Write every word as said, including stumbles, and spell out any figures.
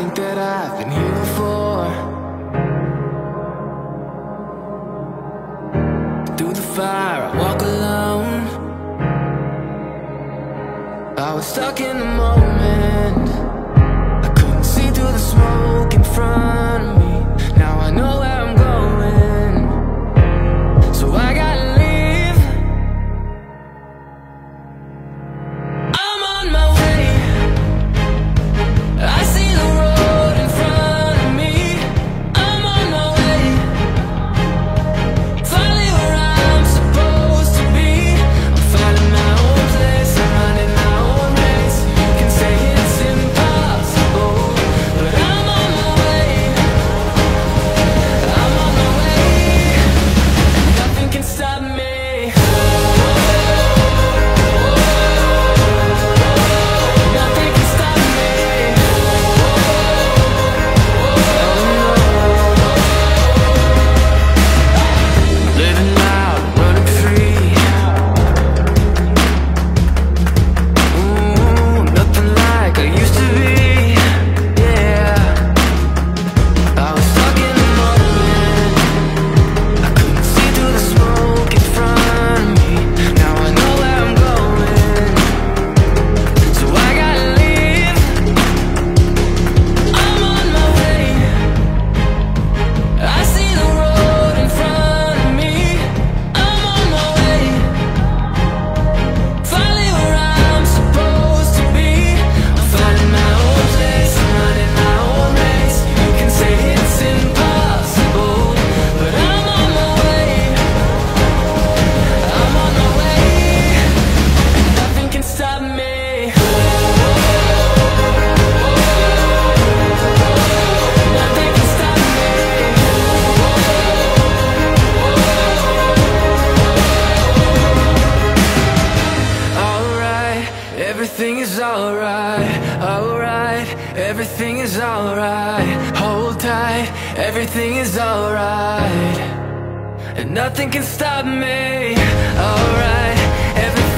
think that I've been here before. Through the fire, I walk alone. I was stuck in the moment. I couldn't see through the smoke in front of me. Now I know where I'm going, so I gotta leave. I'm on my way. I see the road in front of me. I'm on my way. Finally where I'm supposed to be. I'm finding my own place. I'm running my own race. You can say it's impossible, but I'm on my way. I'm on my way. Nothing can stop me. Nothing can stop me. Living loud, running free. Ooh, nothing like I used to be. Yeah, I was stuck in the moment. I couldn't see through the smoke in front of me. Now I know where I'm going, so I gotta leave. I'm on my way. I see the road in front of me. I'm on my way. Finally where I'm supposed to be. I'm finding my own place. I'm running my own race. You can say it's impossible, but I'm on my way. I'm on my way. Nothing can stop me. Nothing can stop me. Alright, everything is alright. Alright, everything is alright. Hold tight, everything is alright. And nothing can stop me. Alright, everything